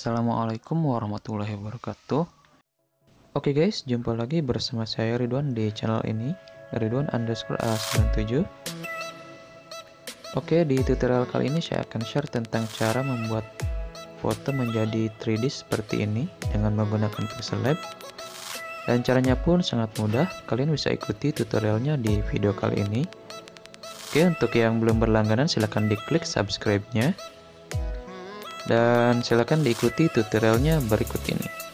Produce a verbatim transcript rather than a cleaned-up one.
Assalamualaikum warahmatullahi wabarakatuh. Oke guys, jumpa lagi bersama saya Ridwan di channel ini, Ridwan underscore A sembilan tujuh. Oke, di tutorial kali ini saya akan share tentang cara membuat foto menjadi tiga D seperti ini dengan menggunakan PixelLab. Dan caranya pun sangat mudah, kalian bisa ikuti tutorialnya di video kali ini. Oke, untuk yang belum berlangganan silahkan diklik subscribe-nya. Dan silakan diikuti tutorialnya berikut ini.